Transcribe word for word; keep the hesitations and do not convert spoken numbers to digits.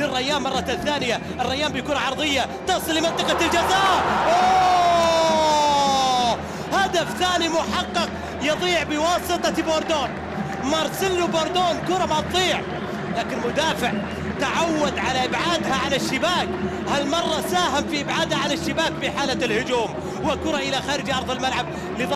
للريان مرة ثانية. الريان بكرة عرضية تصل لمنطقة الجزاء. أوه! هدف ثاني محقق يضيع بواسطة بوردون. مارسيلو بوردون، كرة ما تضيع، لكن مدافع تعود على ابعادها عن الشباك، هالمرة ساهم في ابعادها عن الشباك في حالة الهجوم، وكرة الى خارج ارض الملعب.